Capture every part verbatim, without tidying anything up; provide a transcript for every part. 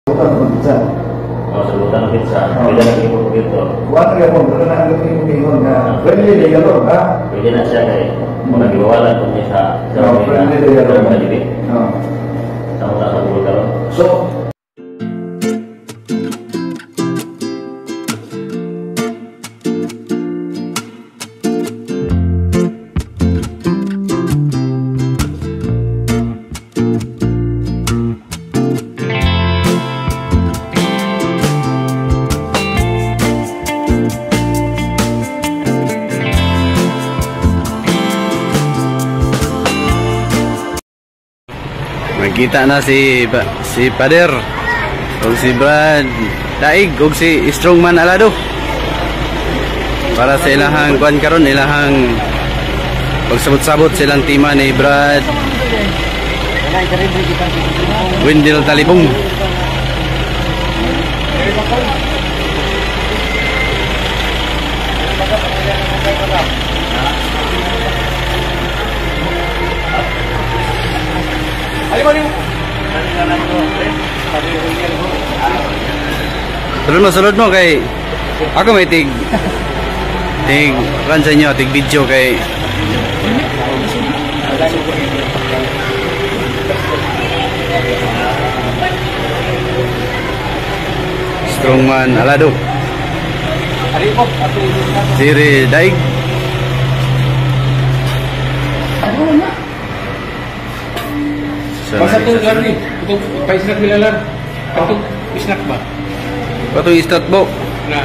Pizza. Oh, sebutan pizza. Beda lagi begitu. Buat ya mau karena ada bingung kan. Friendly dia kalau ah. Beda nasi kayak mau lagi bawalan pemirsa. Oh, friendly dia kalau jadi. Oh. Sama tak satu kalau. So Makita na si si Pader ug si Brad Daig ug si Strongman Alado para sa ilahang kuan karon, ilahang pagsabot-sabot silang tima ni Brad Wendell Talibong. Sulod mo, sulod mo kay ako may tig tig kan sa inyo, tig video kay Strongman Alado, Siri Daig, Masa tu lari ni, untuk paisnak bilalan, untuk isnak ba? Patong istat bo. Nah,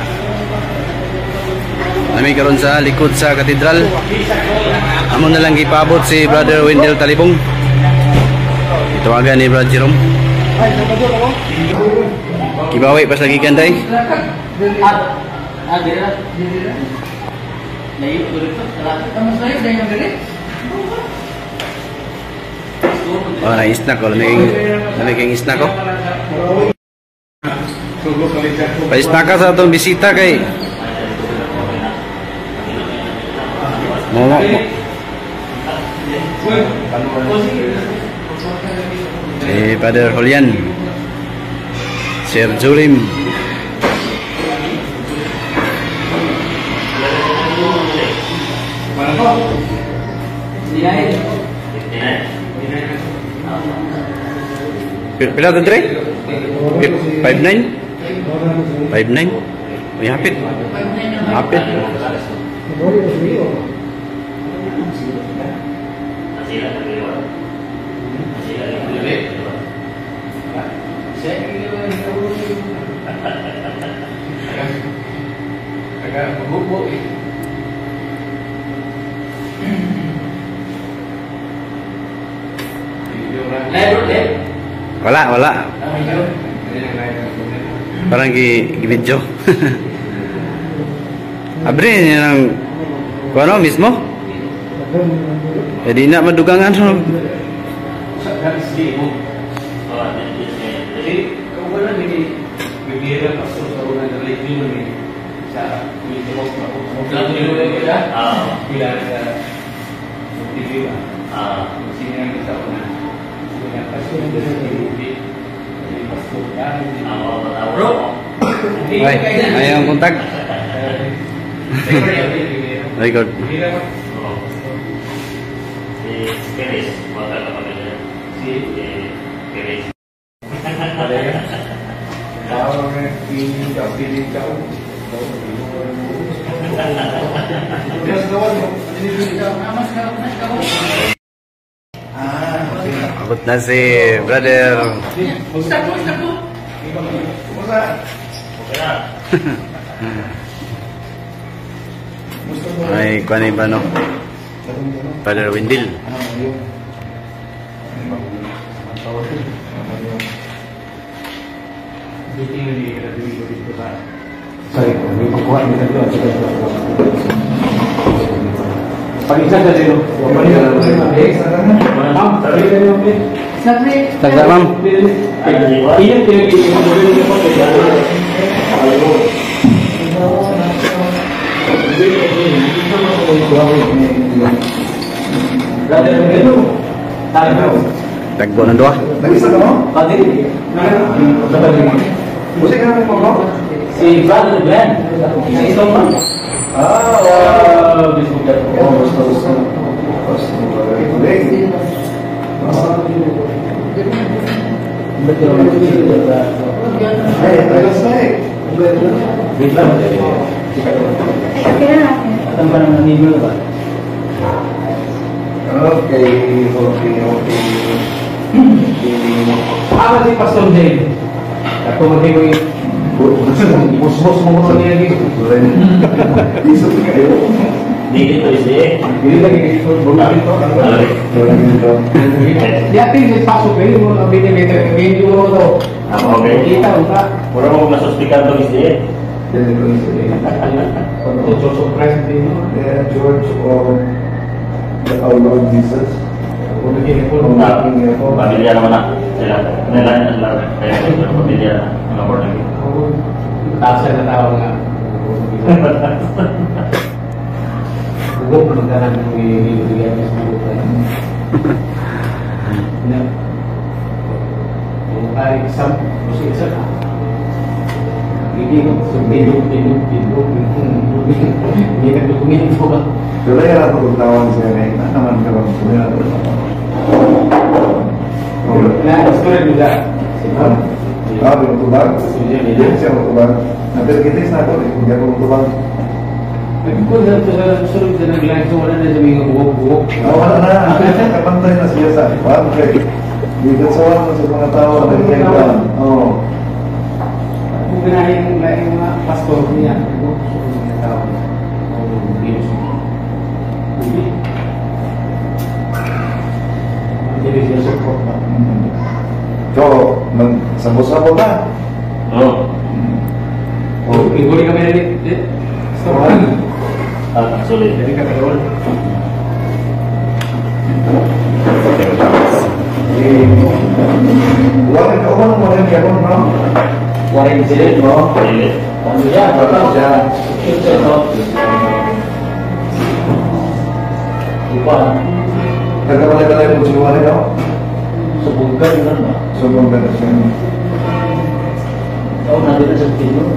Nami karon sa likod sa katedral. Amo na lang gipabot si Brother Wendell Talibong. Itawagan ni Brother Jerome. Kibawi pas lagi kanday. Oh, na snack ko, lamig, lamig ang snack ko. Pa-snack ka sa itong bisita kay mo mo mo. Eh, Father Julian, Sir Julim, pila to Dre? five nine? five nine? May hapit. Hapit. agak berbuk eh. Wala, wala. Parang gi-video. Abre niya ng kuano mismo? Jadi nak madugangan so. Jadi kemudian ini bibirnya pasal saluran dari klinik ini cara minum obat ya bila ada tiba sini yang bisa pernah punya pasien dari di pasukan di awal bro Baik, ayo kontak. Very good. Si Keris, buat apa namanya? Si Keris. kalau ini jauh di jauh Abot na si Brother. Ay, kuan ba no? Brother Wendell. sorry ini kuat ini kan paling saja dulu Tagda ma'am. Iya, dia Tagbo ng duwa. Nag-isa ka mo? Pati. Musik ka namin mo? Si Brother Glenn. Isa itong man. Ah, wow. Gusto ko. Oh, gusto, gusto. Gusto mo ba? Tuloy. Ay, ayos na eh. Wait lang. Atang pa naman nilo ba? Okay, okay, okay. Ako si Pastor Dave. Ako mag-ibo yung bus-bus mo ko niya dito. Iso kayo. Hindi dito isi. Hindi lagi dito. Bula dito. Di atin may pasok kayo mo na binili ka. Hindi mo ito. Ako okay. Kita mo ka. Mura mo masuspikan to isi. So surprise din mo. Yeah, George or our Lord Jesus. Kung naging po Ah, pamilya naman na. Sila. Nila na sila. Kaya sila pamilya na. Mga board lagi. tasa na tao nga. Huwag magkaroon ng ibigay niya sa buka. Na, yung kahit isang, kasi isa ka. Hindi ko, sumilog, tilog, tilog, hindi ka dokumento ka. Pero yan ang pagkatawan siya na ina naman ka lang sumila. Na, gusto rin nila. Ah, binutubag? Hindi siya matubag. Napirkitis na ito eh, hindi ako matubag. Nagkikul na ito sa susunod na nag-live so wala na sa mga buhok-buhok. Wala na, kapantay na siya sa ipan. Hindi ka sawan mo sa mga tao na nagkailan. Oo. Kung pinahin yung laing mga pastor niya, ano, gusto ko mga tao. O, Diyos. Hindi. Hindi siya support ba? So, nagsabot-sabot na. Oo. Oh, ibuli kami na dito. Store. Ah, sulit. Jadi kata orang. Warin ka umang warin ka umang no? Waring sini, no? Sulit. Ya, betul. Ya. Itu. Lupa. Nagkabalay-balay mo si warin no? Sebungkan kan, Pak? Sobrang ganda siya. Oh, nanti ada seperti itu.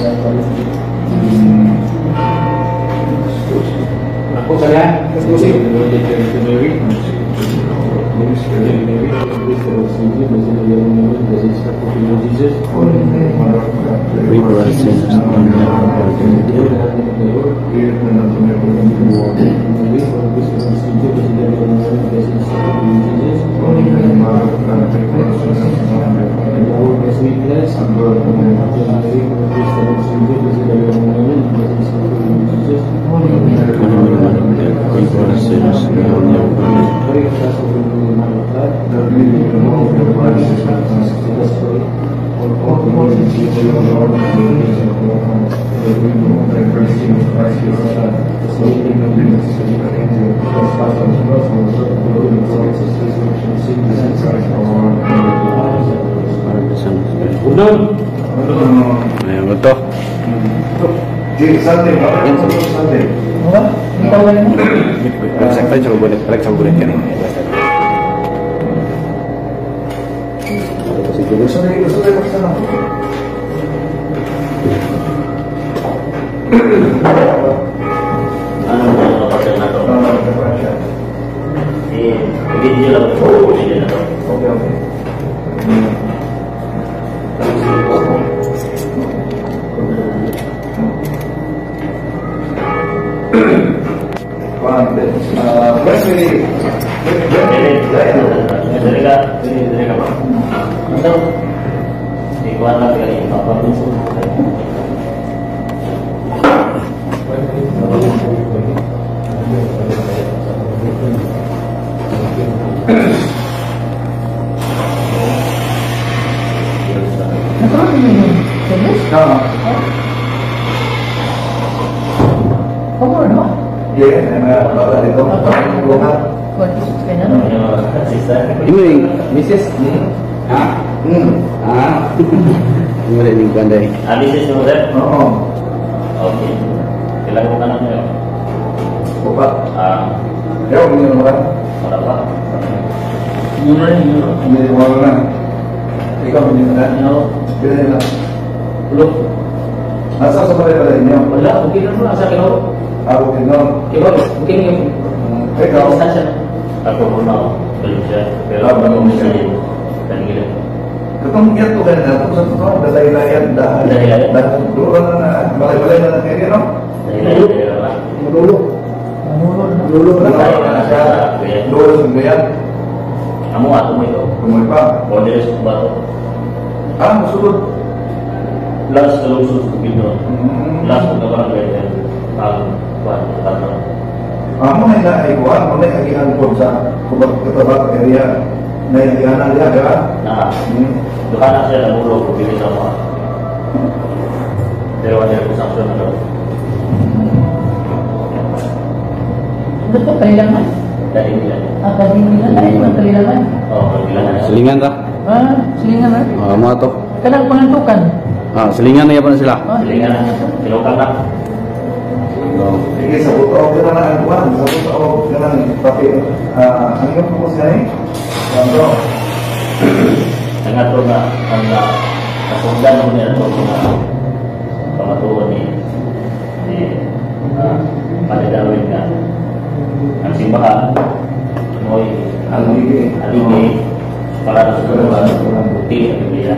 Aku saya diskusi dengan J K Dewi. Ayan, betul. Di santai, Pak. Santai. Saya coba boleh, saya coba boleh kan ini. Santai, santai, sana. Ano mga kapatid na to? Eh, video lang ito. Video na to. Okay, okay. Uh, first we Dari ka, dari ka ba? Ito. Ikuan lang kaya yung papapuso. Kamu no? Iya, enak banget itu. Bukan. Ini Missus Ah, Hmm. ah. Ini ada yang pandai. Habis itu Ustaz? Oh. Oke. Kailangan mo ka na ngayon. Bukan. Ah, Ya, punya orang. wala pa. Hindi, wala na. Ikaw, hindi na. Bilhin na. Belum. Asa sa pala pala inyo? Wala, mungkin naman asa kilo. Ako din nun. Kilo, mungkin yung Ikaw, distansya. Ako muna, belum siya. Pero Ah, ako belum bisa siya. yun. Dan gila. katong iyat ko ganun na. Sa totoo, dalay-layan. Dalay-layan? Duro na na. Balay-balay na na kayo, no? Dahil lain dari orang. Madulo. Madulo na Balay na na siya. sa kuya. Duro sa gayan. Kamu aku mau itu. Tumoy pa. Kalau dari batu. Ah, masulod. Plus kalau usus begitu. Hmm. Plus untuk orang beda. Kalau kuat kata. Amo na inaikuan, mo na iagihan po sa kubag katabat area na iagihan na niya, di ba? Nah, Hmm. itu kan saya ada mulu pilih sama. Dari wajar kusang sudah ada. Betul kalilangan? Dari bilang. Ah, tadi bilang ada cuma kalilangan. Oh, bilang ada. Selingan ta? Ah, selingan ah. Ah, mo to. Kadang penentukan. Ah, selingan na yapon sila. Ah, Selingan kilokan lah. Sige, sa buto ako na lang ang kuwan, sa buto ako na lang, tapi, ah, ang iyong pupos nga eh, Sandro, Sangat tu na anda kasundan mo niya ito na pamatuon ni ni pada Darwin nga ang simbahan mo'y Aligi. aligi para sa mga bukti sa Biblia.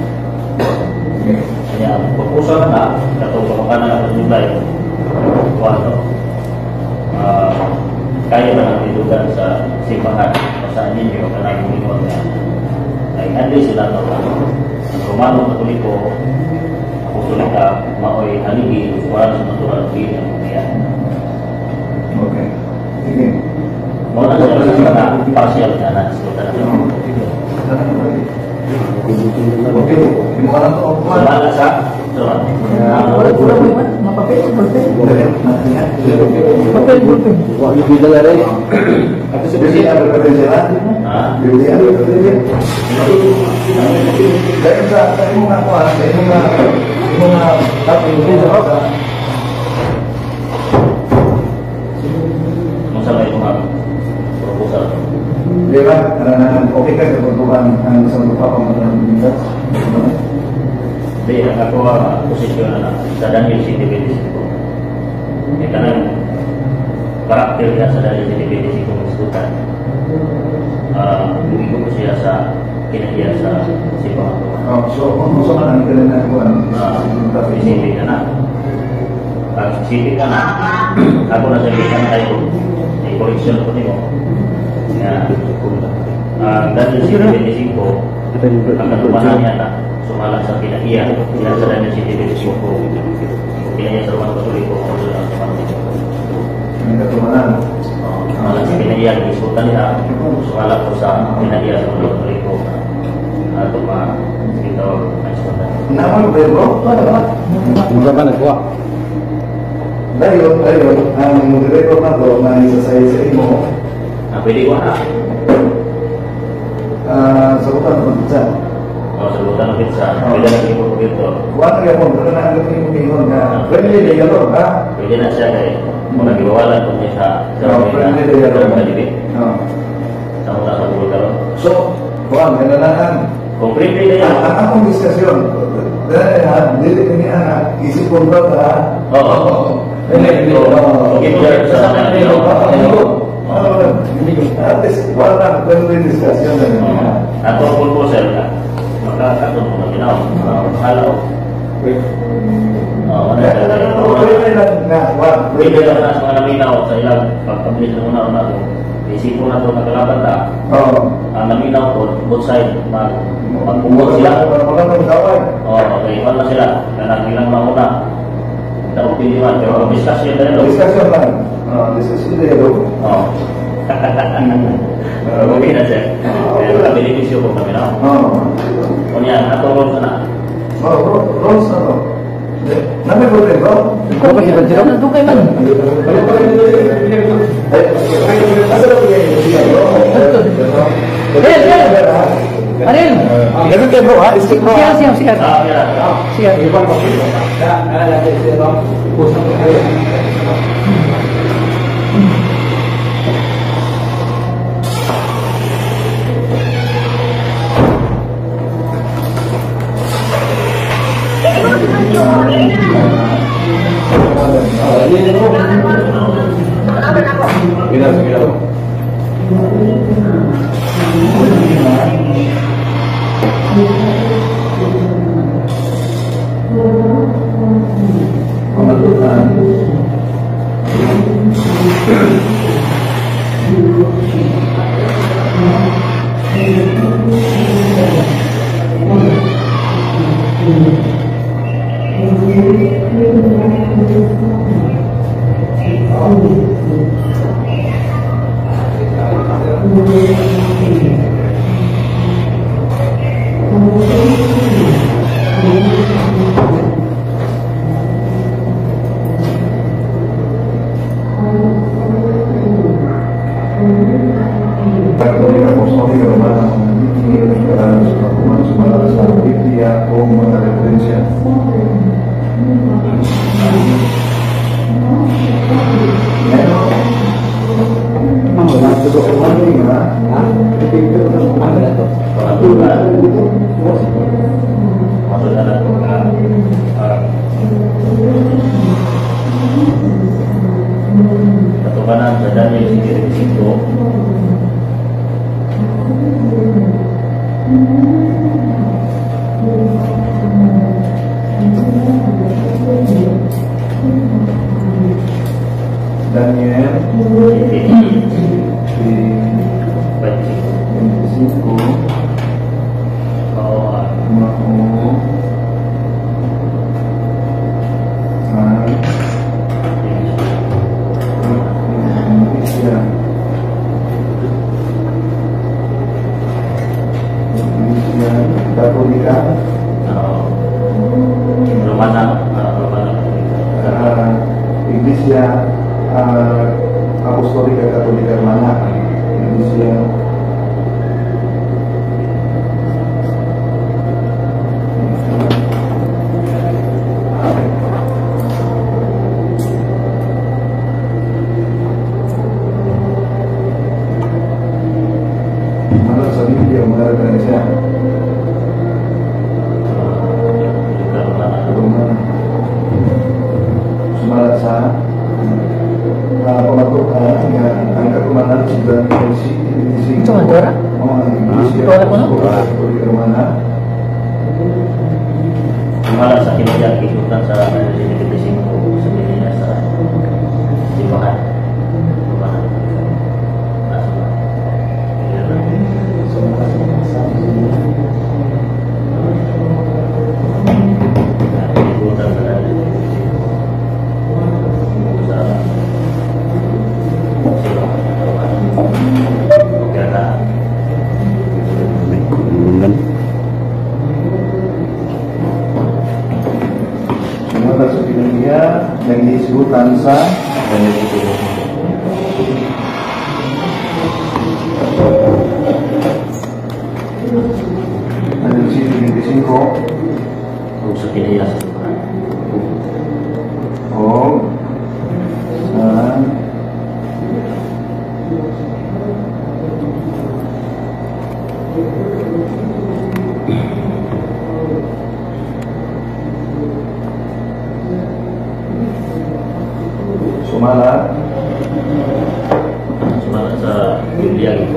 Kaya pag-usap na katong pamakanan ng July kuwano kaya ba natin dugan sa simbahan o sa ninyo kanang mingon nga ay andi sila no ang Romano Katoliko Apostolika maoy haligi para sa natural din ang mga Okay. Sige. mo na sa mga partial na na sa Okay, pinukalan to ako kuwan. sumala sa surat Boleh boleh boleh. Mau pakai boleh. Dali, nantiyan. Pakai boleh. Wa ni bidala rin. At sa Biblia, berkata sila, ah Biblia, Biblia. Dahil sa, sa imong nga kuwan, sa imong nga, imong nga, tapos yung sa mo sa may mga proposal di ba? Karena okay ka sa pagkuhan ang isang lupa pang mga di ang ako ang posisyon na sa Daniel City twenty-six ito na karakter niya sa Daniel City twenty-six kung iskutan hindi ko siya sa kinahiya sa simbahan Oh, so kung gusto ka nang ikalin na kuhan, uh, isipin ka na pag isipin ka na ako na sabihin ka na tayo may koleksyon ko nyo na uh, Daniel City twenty-six ang katumanan niya na sumala sa kinahiya kaya sa Daniel City twenty-six kinahiya sa Romano Katoliko o sa Romano Katoliko ang katumanan. sumala sa kinahiya isutan niya sumala ko sa kinahiya sa Romano Katoliko at ma ito ang isutan Naman ba bro? Mura ba nagkuha? Dayon, dayon, ang moderator na to na isa sa isa imo, ah pwede ko na ah, sa bukan ng pizza. o sa lutan ng pizza pwede na kayo po dito Kuha na yapon, pero na ang imo mingon nga, friendly day ka to, ha? pwede na siya kay kung nagiwawalan ko niya sa sa Oh, friendly day ka to. sa kalibit Oh. sa mga sa bulo karon So, kuha, kailangan kung friendly na yan ang akong diskusyon, dahil ha, dili kami ang isip ko ba ha? oo Hindi, okay po yan sa mga At least, wala na friendly discussion na yun. ato po po sir maka ato mo ginaw halaw oh ano Pwede lang nga, wala. pwede lang na sa mga naminaw sa ilang pagpabilis na muna una ko isipon na ito nakalaban ta Oo. ang naminaw ko both side mag magpumot sila Wala nang kaway. oh okay wala sila kanang ilang mauna kita opinion pero ang discussion na ito Discussion lang. Ah, discussion na yun. oh okay na siya pero benepisyo ko kami na Oo. kunya ato ron sana Oh, bro, Rose na to. Namin ko rin, bro. Kau pa kita jero? Tentu kayak mana? Eh, asa na kaya yung siya, bro? Hel, hel. Aril. Ganun kayo bro ha? Stick bro Siap, ha? siap, siap. ah ya Siap. Mira, mira. Ketukanan badannya sendiri di situ. Daniel di situ Oh, mau Indonesia Indonesia Katolika Romana, Romana. Indonesia Apostolika Katolika mana Indonesia mana sabi dia mengarah ke Indonesia Romana Sumalat sa pematukan yang angka kemanan sembilan polisi divisi Itu Madura? oh Indonesia Itu ada mana? Katolika Romana Malah sa kinaya ikutan sa divisi ko sebenarnya sa simbahan. Simbahan. Semua sekitar dia yang disebut Tansa dan itu ada di sini di sini kok Usah kinaya sa oh dan Sumala Sumala sa Biblia ko.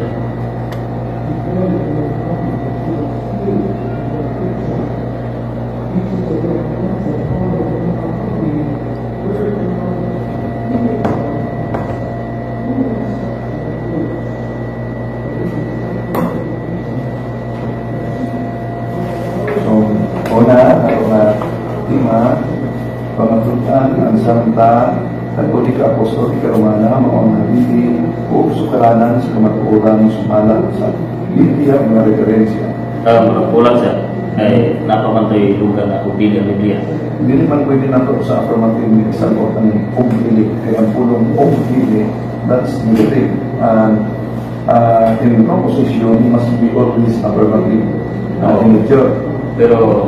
so una karena lima pematutan ang Santa Katolika Apostolika Romana menghadiri o sukaranan sa kamatuoran sumala sa Biblia mga referensya. Um, pulang sa ay napamantoy lugar na upili ang Biblia. Hindi naman pwede na ito sa affirmative ni isang o ng umpili. Kaya ang pulong umpili, that's negative. And uh, in proposition, must be always affirmative. Uh, in the church. Pero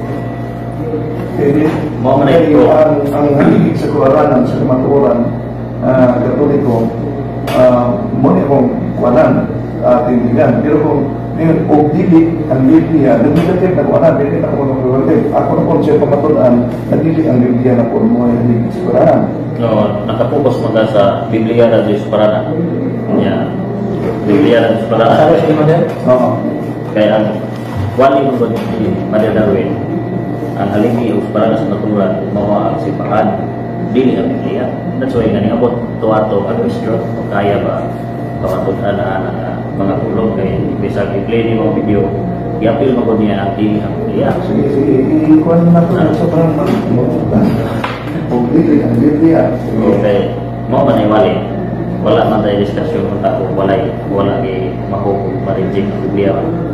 Kaya Mau menaik kaya ang, ang haligig sa kuraranan, sa kamatuoran, uh, Katoliko, uh, muna akong kuwanan, uh, tindigan. Pero kung Ngayon, o dili, ang Biblia, nag-negative na wala, dili na ako nag-negative. Ako na kung siya pamatunan, nagdili ang Biblia na po mo yung hindi sigurahan. No, nakapokus mo ka sa Biblia na Diyos Parana. Yeah. Biblia na Diyos Parana. Sabi sa lima din? Oo. Kaya ang wali mo ba ni Maria Darwin, ang haligi o Parana sa natulan, mga ang sipahan, dili ang Biblia. That's why nga niabot tuwato ang Bistro, o kaya ba pamatunan na ang mga tulong kay Bisag i-play ni mga video, i-appeal mo ko niya ang dili ang Biblia. Sige, sige, ikuan na ito sa parang mamutan. O dili ang Biblia. Okay, mo man ay wali. Wala man tayo diskusyon kung tako, wala wala kay mahuhog, ma-reject ang Biblia.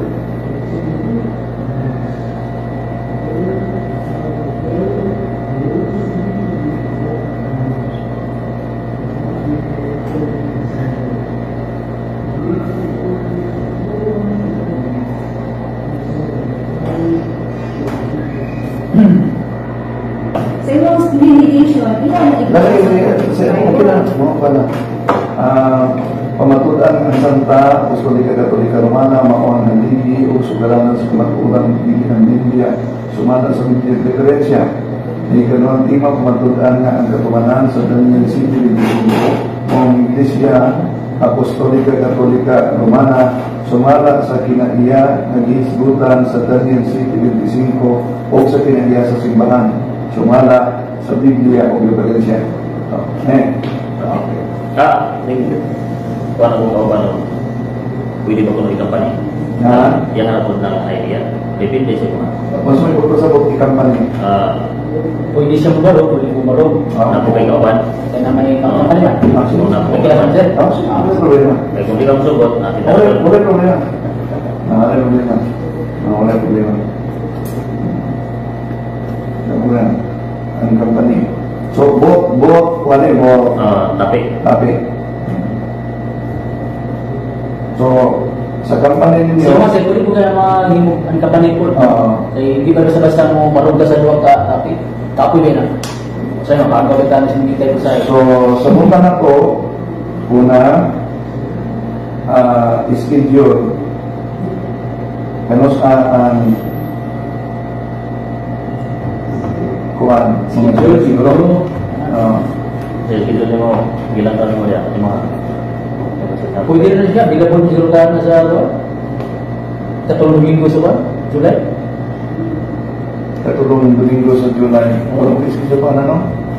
Sa imong mediation, ilan na ikaw? Lagi, sa ako pala, mga pala. Ah, pamatudan ang Santa Apostolika Katolika Romana, maon ang ligi o sugalanan sa kamatudan ligi ng Biblia, sumada sa Biblia Referensya. Di kanuang tima pamatudan nga ang katumanan sa Daniel City, ang Iglesia Apostolika Katolika Romana, sumala sa kinaiya nag-iisgutan sa Daniel City twenty-five o sa kinaiya sa simbahan, sumala sa Biblia o Referensya. Eh, okay. Ah, ning kuan ako ka ba no? Pwede ba kuno ikampanya? Na? Yan na po ng idea. Depende sa mga. Mas may pagpasabot i-company. Ah, Pwede siya bumaro, pwede bumaro. na po kay kawan. Kaya naman yung kampanya. Ah, sige. Na po May kay kailangan kawan. sir. Ah, sige, wala problema. Kaya kung di ka masugot, na kita. Wala, wala problema. Ah, wala problema. Ah, wala problema. Wala problema. Ang company. So, both, both, wala mo, Ah, tapi. tapi. So, sa company ninyo, So mas pwede po kaya mahimog ang kampanya po. Oo. Eh, hindi ba basta-basta mo marunong ka sa luwag ka, tapi, kapoy ba na? So yun, makakabita na siya kita sa so, sa muna na ko, una, ah, schedule, kanos ang kuhan, Schedule, siguro. Ah, Jadi kita ni mo bilang kali mo dia, lima. Pwede na siya, bila po siguro ka na sa luwag. Katulong minggu sa ba? July? katulong Domingo sa July. Walang schedule pa na, no?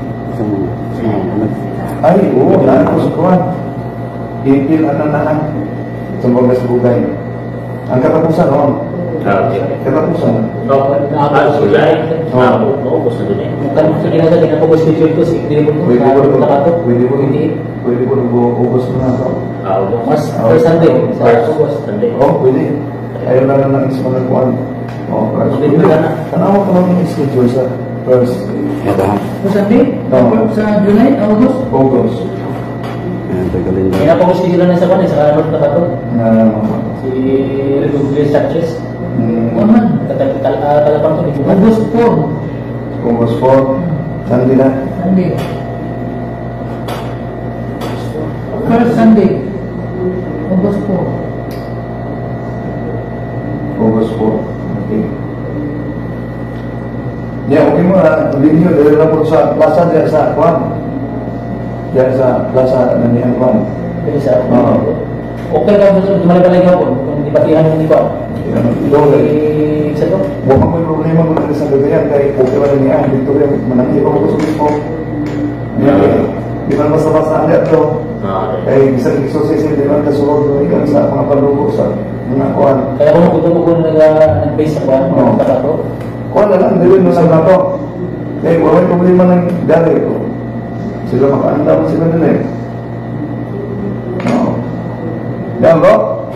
Ay, oo, na ko sa kuhan. Ipil, ano na lang. Sumbaga sa bugay. Ang katapusan, no? Ah, okay. Katapusan. No, ah, July. Ah, no, no, gusto din eh. Bukan sa kinasa, hindi na po schedule ko, hindi po po. Pwede ko rin Nakato. pwede ko rin Hindi. pwede ko rin ubos mo na ito. Ah, Mas, August. first Sunday, sa First August. Sunday. Oo, pwede. Ayaw na lang ng isang mga kuhan. Oo, first. Pwede Pwede. ka na. Tanawa ko lang yung schedule sa first First Sunday? Oo. Sa July, August? August. Kaya na po schedule na sa kanil, sa kalamot na kato. Na, Si Republic Sanchez. mm, Waman, kalapang to. August four. August four. Sunday na. Sunday. First Sunday. August four. August four. Okay. Yeah, okay mo na. Hindi nyo, dahil na po sa plaza diyan sa kuhan. Diyan sa plaza na niyan kuhan. Kaya sa Oo. Okay ka gusto tumalay-balay ka po. Kung dibatihan mo ni ko. Ito, eh. Eh, sa to. Huwag mo may problema kung ano sa gagayan kay okay ba niya, dito rin, manangin ko ko sa mismo. Di man basta-basta ang ito. Ah, okay. Kay isang exorcist, di man kasunod doon ikan sa mga palugo sa mga kuhan. Kaya kung gusto mo kung nag-base sa kuhan, Oo. sa to. Kuhan na lang, diwin mo sa nato. Kaya wala may problema ng gali ko. Sila makaandam sila nila eh. Oo. Yan bro?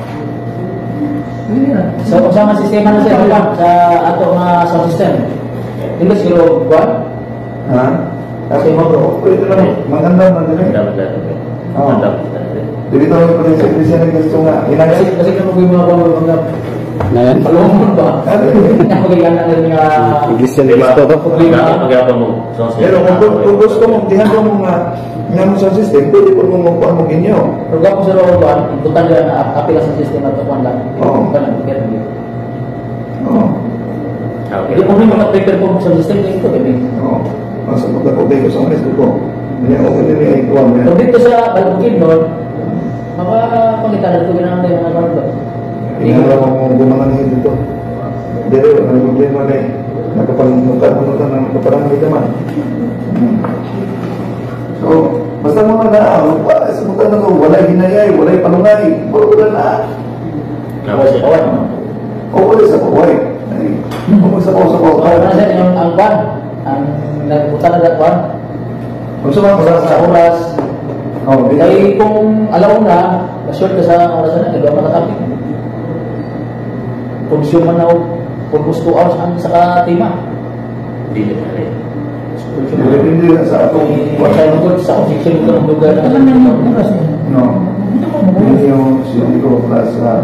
So, kung sa mga sistema na siya, ano sa ato mga sound system. Hindi ba siguro kuhan? Ha? Kasi mo bro, pwede lang. Maganda man din eh. Manda, manda. Oo. Manda, manda. Dito ito yung prinsip Christian na gusto nga. Kasi, Inagay. kasi kung mga mga mga mga Na yan? palumon ba? Ano Napagayaan na rin nga Iglesia ni Cristo to. Dati magyapon mo. So, Pero kung, kung gusto mo, dihan ko mo nga Nga mo sa system, pwede po mong makuha mo ginyo. Pero kung sa loob ba, ikutan dyan, apila sa system at kukuhan lang. Oo. Ikutan lang, kaya lang. Oo. Hindi po rin mga-prepare po sa system ko ito, baby. Oo. Masa po ko kayo sa mga ko. Hindi ako hindi niya ikuha mo Pero yan. dito sa Balbukid, no, makapangitan na ito ginanang tayo mga mga Inala mo mo gumangan dito. Dito, ang problema na eh. Nakapangmukan-mukan ng kaparang naman. Hmm. So, basta mga na, wala, sa mga na ito, walay hinayay, walay palungay, wala na. Tapos siya. O, wala sa kaway. Ay, kung sa kaw sa kaw. So, ano siya, yung ang kwan, ang nagpunta na dat kwan, Kung sa mga sa sa oras, Oh, kaya kung alaw na, na-short ka sa oras na, ikaw makatapik. Consume man na almost two hours ang sa katima. Hindi na rin. depende na sa atong Sa lungkot, sa objection ko ng lugar na no. Hindi yung hindi ko plus na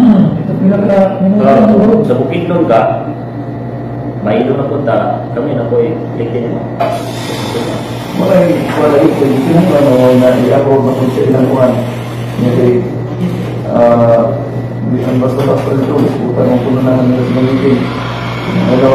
Pero sa Bukidnon ka, may ilo na punta, kami na po i-click mo. wala yung wala yung kaibigan ko ano na i-upload na kung siya ilang kuhan. Hindi ah hindi ang basta-basta ito, puta ng puno na nila sa meeting. Pero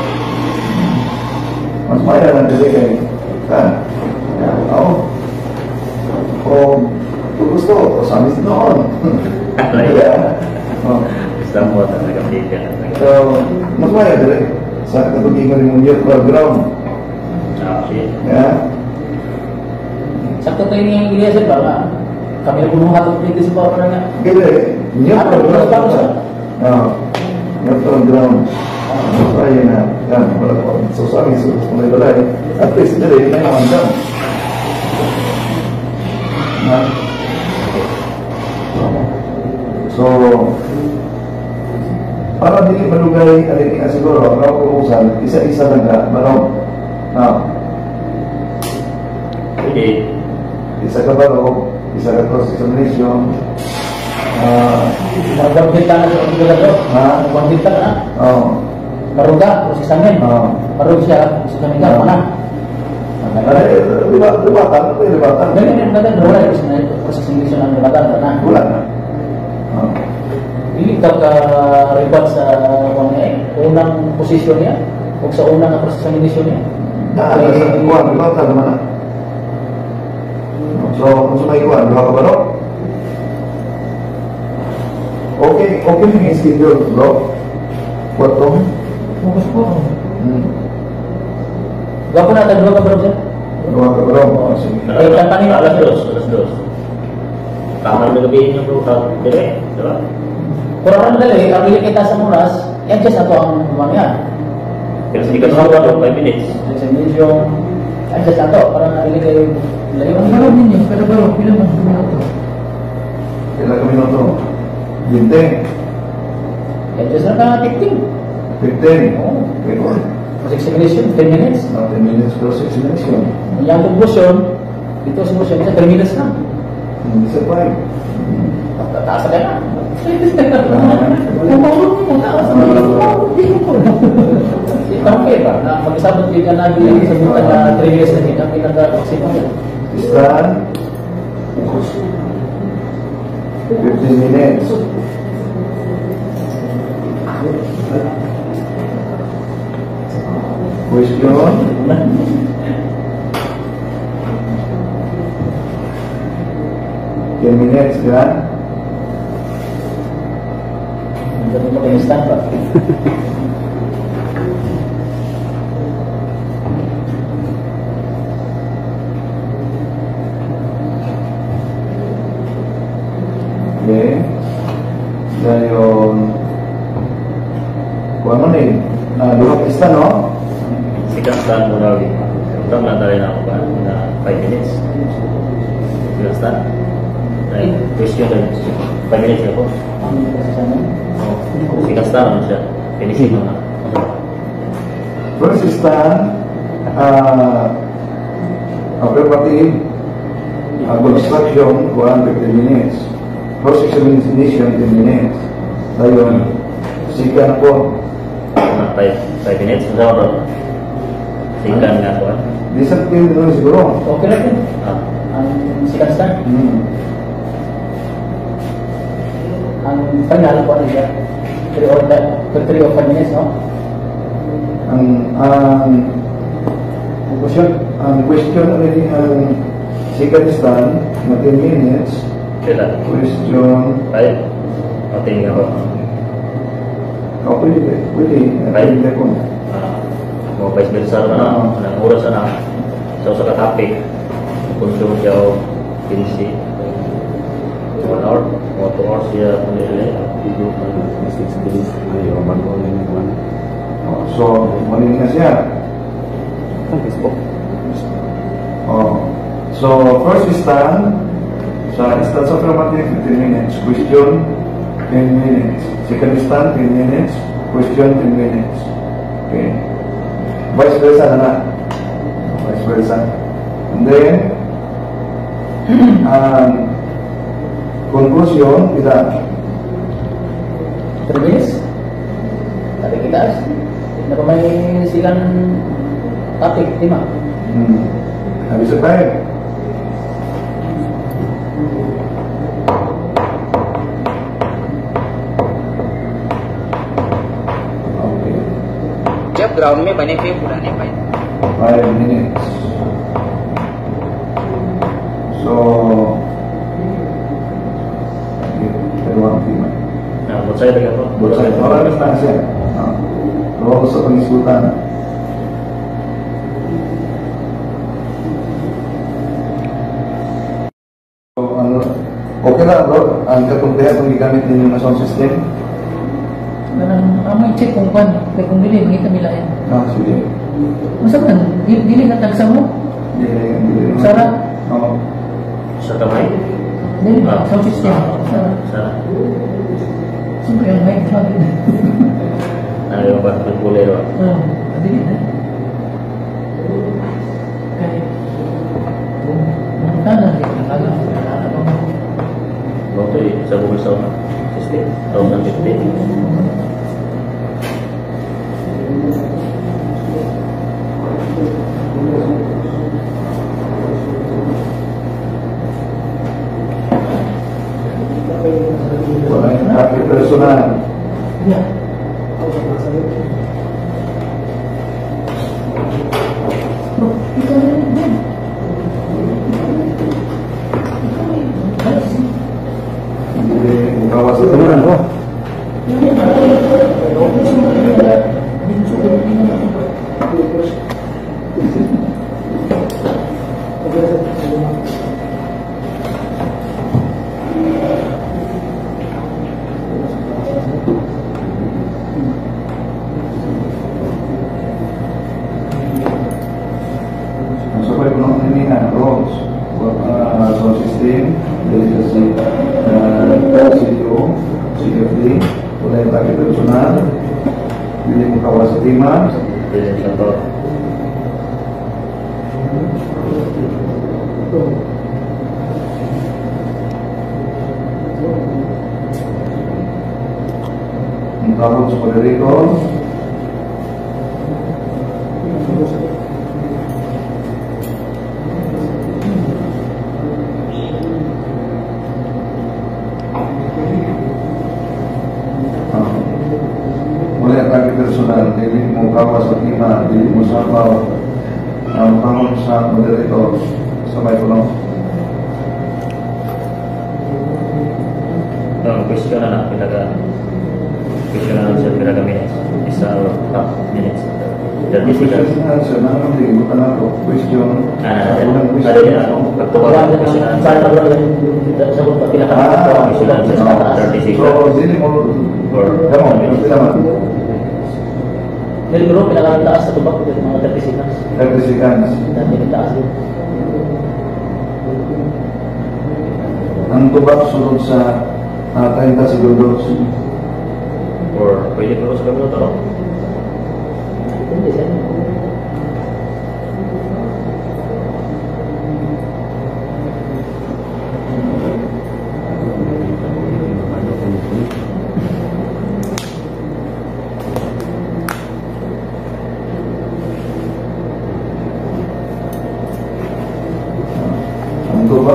mas maya lang dili kay kan. Oo. O kung gusto, sa amin noon. Yeah. Oh. Gusto mo ito, nag-update ka. So, mas maya dili sa katugingan ng year background. Ah, shit. Yeah. sakto tayo yung iglesia ba nga kami na punong hatong dito sa bawah na nga Gede, year Ano, background. bago siya? Oh. Year background. So, ayun na. Yan, wala ko. So, sa amin, so, kung may balay, at least dili na yung andam. Na? So, para dili malugay alin nga siguro, ang ako kuusan, isa-isa lang na, baro. Na, Pwede. isa ka baro, isa ka cross-examination, ah, nagwagdita na sa pagkakita ko ha? nagwagdita na Oh, maruga proses examen oh. marug siya proses examen ka mana Ay, libat, libatan, ano yung libatan? ganyan yung kata wala yung proses examination ang nabatan na Wala na. Oh. hindi ka ka-report sa kung eh, unang posisyon niya o sa unang na proses examination niya Ah, nasa kuwan, libatan naman na. So, kung sa may kuwan, diba ka baro? Okay, okay na yung schedule, bro. What to? focus po Hmm. gwapo na tayo dua ka bro sir Diba ka baro? Oh, sige. Eh, kampanin mo. Alas dos, alas dos. Tama na gabihin yung bro, dire, diba? pero ang dali ang ili kita sa muras yan siya sa to ang mamaya Kasi di ka sa mga five minutes. examination yan siya sa to para ili kayo layo ang Ano ninyo? Pero baro, pila man minuto? Kailan kami na to? Binteng. yan siya sa naka-ticting Fifteen. Oo. Okay, good. proses examination ten minutes Now, ten minutes cross examination. yang conclusion dito sa conclusion isa three minutes lang Hindi sa five. taas ka na okay ba na mag-isabot din ka na sa buta na three minutes na din ang pinag-maximum Stand. Fifteen minutes. Question. Ten minutes, kan? Hindi mo kayo-stand ba? Okay. Ngayon, kung ano nih? Ah, dua pista, no? Second stand mo daw. Ito na tayo na ako ba? Na five minutes. Second stand. Ay, question na five minutes ako. Ang kasasama? Second stand ano siya? Finishing mo na. First stand, ah, affirmative, uh, construction, one fifteen minutes. First examination, ten minutes. Ngayon, second po, Na five, five minutes. Ano ba? Sikan nga ko. Di September doon siguro. Okay lang yun. Ah. Ang second start. Hmm. Ang final po ano siya? three or three or five minutes, no? Ang ang ang question, ang question already ang second stand na ten minutes. Kailan? Question, Five? O, tingin ako. oh, pwede, pwede, Right. pwede ko. Ah, Mga vice versa na na. Oo. Anong oras na na. So, sa katapik, konsum siya o pinsi. One hour, mga two hours siya nililay. Oh, so, maling na siya. Oh. So, first stand, sa stance affirmative, fifteen minutes. Question, ten minutes. Second stand, ten minutes. Question, ten minutes. Okay. Vice versa na na. Vice versa. And then, um, conclusion, kita. three minutes. Tapi kita na may silang topic, lima. Hmm. Habis selesai. Okay. जब ground में बने थे पुराने pipe Five minutes. So, okay, dalawang lima. Nah, buat saya lagi apa? Buat saya. Orang na siya. Ah. Luwag sa pangisutan. So, ano, okay lang bro, ang katumplehan kung gigamit ninyo na sound system. Kanang amay check kung pan, kaya kung dili mangita nila yan. Ah, sige. Masa kan, dili dili na tagsa mo? Hindi, hindi. Sarap. Oo. Sa kamay? Dili Ah. na, sound system. Sarap. Sana. Siyempre yung mic sabi na. Ano yung ba't nagpulero? Oo, dili na. Kaya, kung tanan, di ko nakalang, nakalang pa mo. Waktu di sa Google Sound System tahun fifteen. Wala yung traffic personal. Ya. Bro, ikaw na yan. Hindi, bukawas sa tuluran ko. Sampai penuh ini kan, rules, uh, sound system, dari sisi uh, C D O, C F D, mulai lagi personal, pilih muka wasit lima, Jadi contoh muka rules pada recall, mulai lagi personal, pilih muka wasit lima, pilih musabah, muka rules sa moderator, sampai penuh. Ang question na lang, pinaga question na lang siya, pinaga minutes. Isa or half minutes. thirty seconds. Question na lang, bukan ako. Question. Ah, ada Unang ada question. ya, aktual question na Sana lang. bro, yung sa mga pinaka Ah, Question na lang siya, thirty So, seconds. sini mo, Or come on, sama. Jadi bro, pinaka taas sa tubak yung mga thirty seconds. thirty seconds. Dan pinaka taas yun. Ang tubak sunod sa uh, thirty segundos. or pwede terus kami tahu. Hindi siya.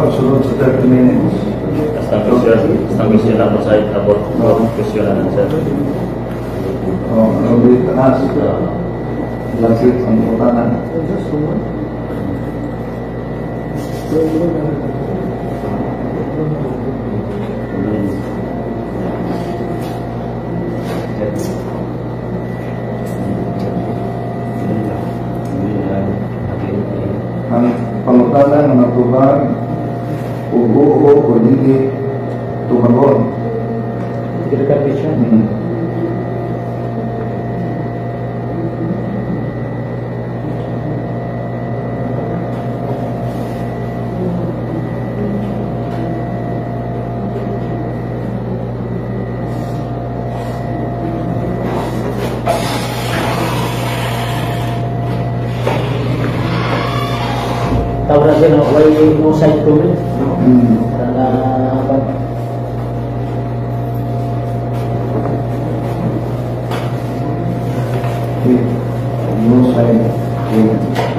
sunod sa thirty minutes. Stang question, stang question ako sa about question na sir. Oh, ano ba yung taas? Lasit ang putanan. Ang pangutanan ng matubag, ubo o dili tumagon. Interpretation. Hmm. Tahu na siya na why no side comment? Hmm. Karena apa? Okay. No sign. Okay.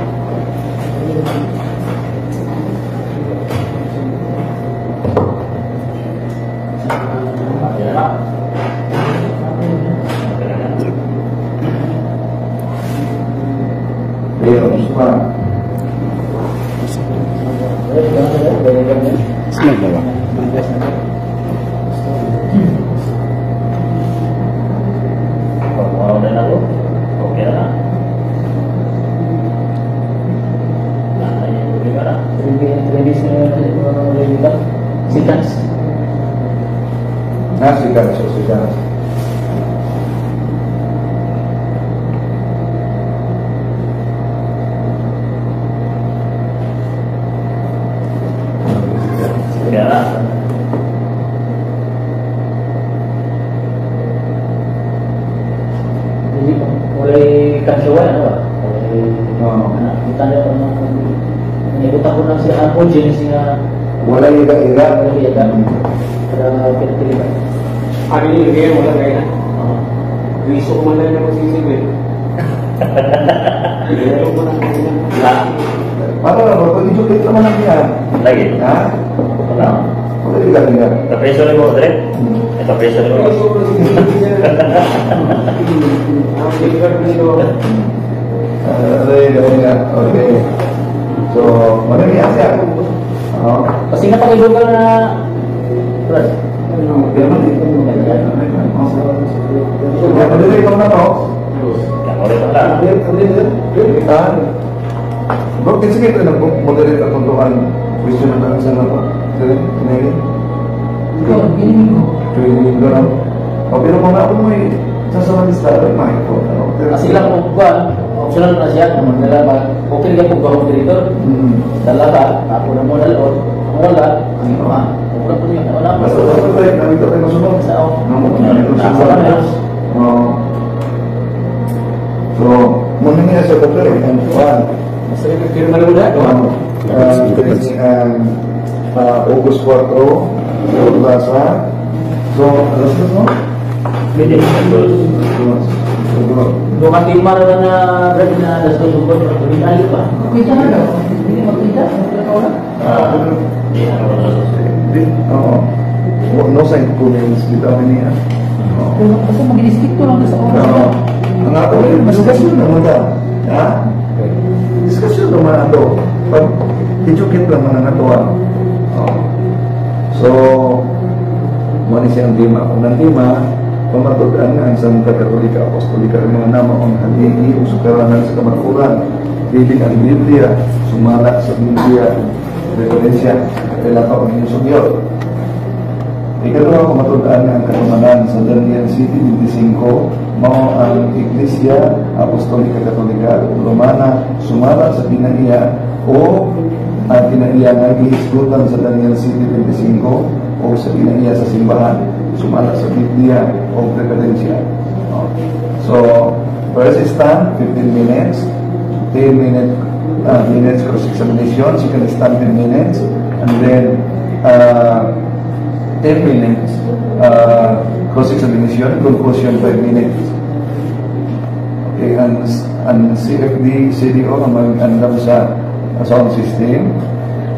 Pero, suka. Smell na ba? Mau dan aku, oke lah. Nah, ini gimana? Sikans. Nah, sikat, so sikat. Ya lah. Jadi mulai kansawan ano ba? Mulai Oo. anak kita na pa mga menyebut ako na siya ako jenis nga Wala iga-iga. wala iya kan para pinatiliban. Hari ini lagi wala kayo na. Gusto ko man lang na magsisig eh. Ayaw ko na kayo na. Lah, Paano na ba? Pag-educate naman ang yan. lagi. Ha? Nah, Wala iga-iga. terpreso ni mo, Dre. Eh, terpreso ni mo. Gusto ko na sige. Ang sigurad dito. Wala iga-iga. Okay. So, madali yan siya. Oo. Kasi napakidol ka na plus. Kaya madali. Kaya madali ikaw na to. Yang boleh lah. Kan? Bro, kasi kita na moderate ang tuntukan. Question na lang sa nato. Sige, sinili. Ikaw, gini ko. Tuwing linggo na. O, pero kung ako mo eh, sasama ni Star, ay makikot. Kasi lang kung ba, optional na siya, naman nila ba, okay ka kung ba moderator, Hmm. dalaga, ako na mo dalot, ang wala, ang iba, wala po niya, wala po. Basta basta tayo, nabito tayo masunod. Sa ako. Namo, nabito sa Nasa sana. Diyos. Oo. So, muna niya sa doktor, and one, Mas firma na muna. one, uh, uh, August fourth, Plaza. So, alas na, no? Jadi, terus. Dua kali marah na berarti na alas dos sumber berarti alif pa. Kita na daw. Hindi makita, makita orang. Ah, iya, terus. Oo. No sign comments dito kami niya. Oo. Kasi mag-district to lang sa Oo. oras. Ang ato, discussion naman ta. Ha? Discussion naman ato. Pag educate lang man ang ato. Oo. So, muna siyang tema. Kung ng tema, pamatudan nga ang Santa Katolika Apostolika ang mga nama ang haligi o sukaranan sa kamaturan. Bilig ang Biblia, sumala sa Biblia, referensya, kailan pa ang inyong sugyot. Ikalawa, pamatudan nga ang katumanan sa Daniel City twenty-five, mao ang Iglesia Apostolika Katolika Romana, sumala sa pinaiya o ang pinaiya nga gihisgutan sa Daniel City twenty-five o sa pinaiya sa simbahan, sumala sa Biblia o referensya. Oh. So, first stand, fifteen minutes, ten minutes, uh, minutes cross-examination, second stand, ten minutes, and then uh, ten minutes uh, cross-examination, conclusion, five minutes. Okay, and, and C F D, C D O ang mag-andam sa uh, sound system.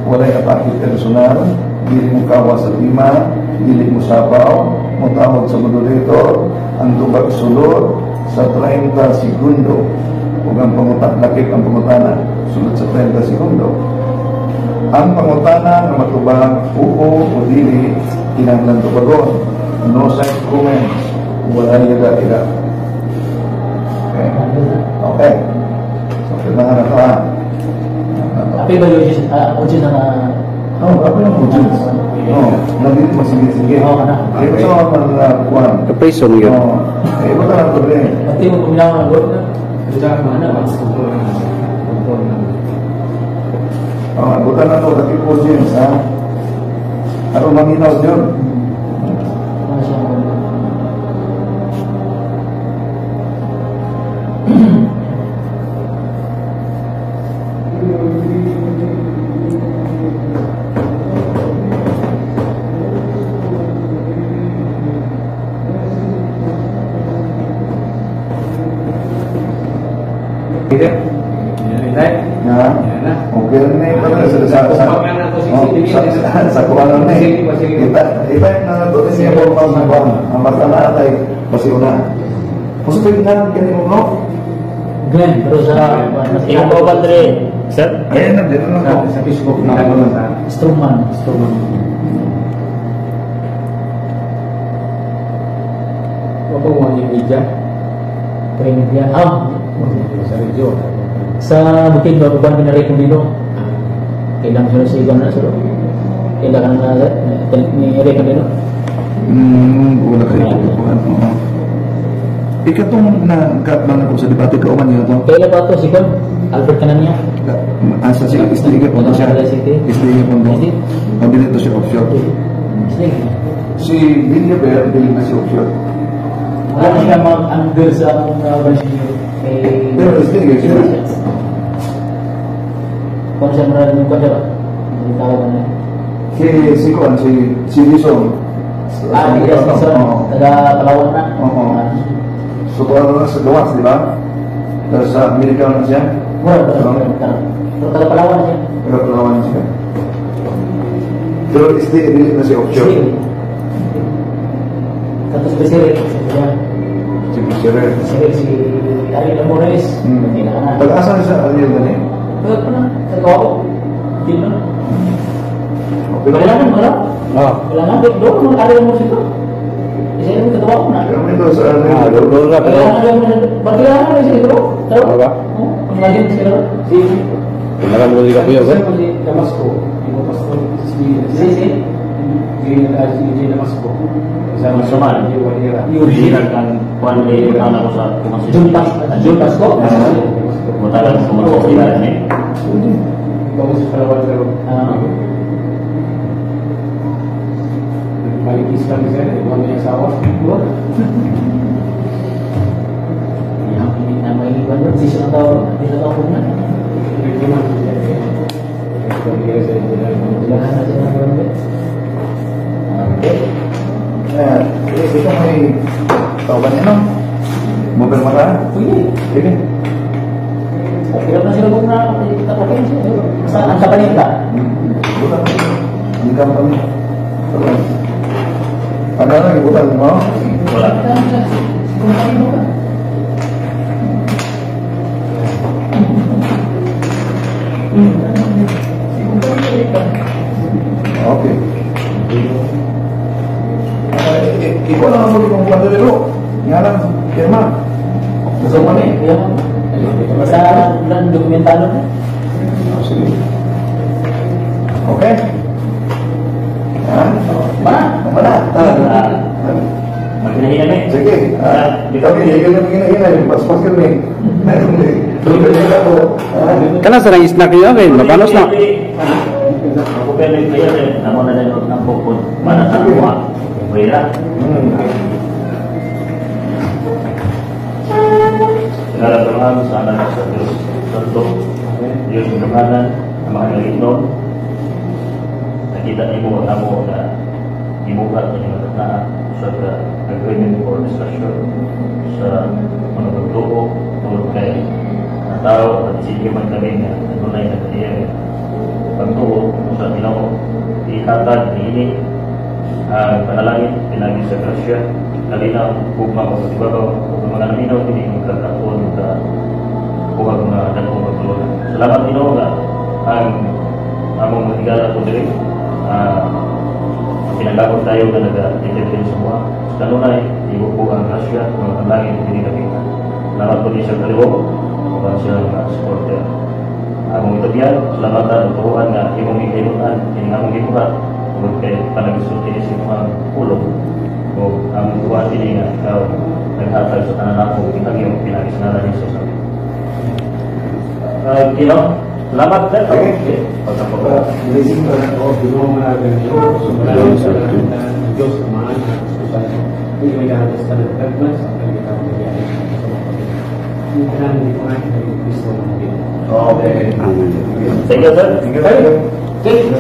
walay atake personal, dili mo kawa sa lima, dili mo sabaw, mutawag sa moderator, ang tubag sulod sa thirty segundo. Ug ang pangutan, lakip ang pangutana, sulod sa thirty segundo. Ang pangutana na matubag, oo o dili, kinahanglan tubagon. No side comments, wala yaga ila. Okay? Okay. So, kailangan na ito ha. Tapi ba yung uh, audio na na... Oo, ako yung audience. Oo, nandito masigit-sigit. Oo, kana. Eh, gusto ko naman na kuwan. Kaprison yun. Oo. Eh, iba ka lang problem. Pati mo kuminaw ng gold na. Sudah mana mas kontrol na kontrol na. Oo, buta na ito, dati audience ha. Ano maminaw yun? Ano siya? Hindi. Right? Ya. Okay na ito na sa sa sa sa sa kuwan na eh. Kita iba na ito siya po pa sa kuwan. Ang bata na tay pasiuna. Kasi tingnan kini mo no. Glenn, pero sa... Ikaw po ba, Andre? Sir? Ayan na dito na ko. Sa Facebook na ako sa Strongman. Strongman. Apa mo yung media Training niya. Ah! sa radio. Sa bukid ba ba pinaray kong dino? Kailangan sila sa ibang na sila. Kailangan na ni Reka dino. Hmm, wala kayo kuwan. Ikatong na katbang ako sa debate ka uman niyo to. Kailan ba ito si Kon? Albert Canania? Asa siya istiga po siya. Istiga po mo. O dito siya offshore. Sige. Si Villaver dili na si offshore. Wala na siya mag-angle sa mga branch niyo. Pero istiga siya. Kung siya maraming ko siya ba? Hindi tawag na niya. Si si Kuan si si Lison. Ah, hindi kasi sa taga Palawan na. Oo. So, ano na sa gawas, di ba? Pero sa Amerika na siya. Wala, pero taga Palawan na siya. Pero palawan siya. Pero isti, dili na si offshore. Sige. Tapos Besirik. Si Bisirer. Besirik si Ariel Amores. Hmm. Kailangan na. Pag-asa na siya, ano yun gani? Pero pa na, sa Kawaw. Hindi na. Kailangan mo na. Oh. Kailangan, doon mo Ariel Amores ito. Isa yung katawa ko na. Pero may doon sa ano Ah, yun? doon na pero. Kailangan mo na. Ba't kailangan mo na siya ito? Taro? Ano ba? Oo. Ang lagi mo siya. Si... Kailangan mo di ka kuya ba? Sa Damasco, yung pastor si Si... Si... di di Damasco. Sa Suman. Di Walira. Original kan kuan day utang ako sa kumasyon. Jun Pas... Jun Pasco? Mutalan sa kumasyon ni. Bagus sa Palawan pero Ah. balik Islam siya, iwan niya sa awas. Yang ini nama ini kan si sudah tahu, tidak tahu pun kan. Jangan aja nama orang. Oke. Eh, ito may tawagan niya, no? Mobile mata? Ini. Ini. Kira na sila kung na kita pakai siya. Sa ang kapanita. Bukan. Ini kan kami. Ada lagi bukan mau? Wala. Oke. Ikaw lang ang muli kong kwento nilo. Ngalan, Irma. Gusto mo ni? Ya. Sa dan dokumentalo. Sige. Oke. Mana? Mana? Magkinahiyan eh. Sige. Oke, jadi kan begini-gini, pas-pas kan nih. Kana sa nang snack niyo kay mapanos na. Ako pa rin player eh. Namo na din ng pupod. Para sa kuha. Pwera. Nagalaman sa anak sa Diyos. Santo. Diyos ng kanan. Ang mga nalinon. Nakita niyo mo namo na imuhat na yung na sa agreement for discussion sa mga pagtuo tungkol kay na tao at sige man kami na tunay na kaya pagtuo sa Ginoo. Ihatag niini ang panalangin pinagi sa grasya kalinaw ugma ko sa tibabaw ug mga naminaw kini ang kagakon sa kuha mga dagkong pagtulungan. Salamat Ginoo nga ang among matigala ko diri ah pinagakon tayo na naga-intervene sa mga kanunay ibubo ang grasya mga panalangin kini kami. Salamat po din sa kalibog ug sa mga supporter. Among itabiyan, salamatan ug tuhuan nga imong gihimutan kini among gibuhat ug kay panagsulti sa mga ulo ug among tuwa kini nga ikaw naghatag sa tanan ako kitagyo pinagis na lang sa sabi. Ah, kino, salamat sir. Okay. Pagkapag Blessing pa na ako, binuha mo na agad ito. So, maraming salamat na Diyos, kumahan na kasusan. Hindi may kahatas ka na tagmas, ang kagita mo nagyari sa mga pagkita. Hindi ka namin di kumahan, hindi Kristo na mga Okay. Amen. Thank you sir. Thank you.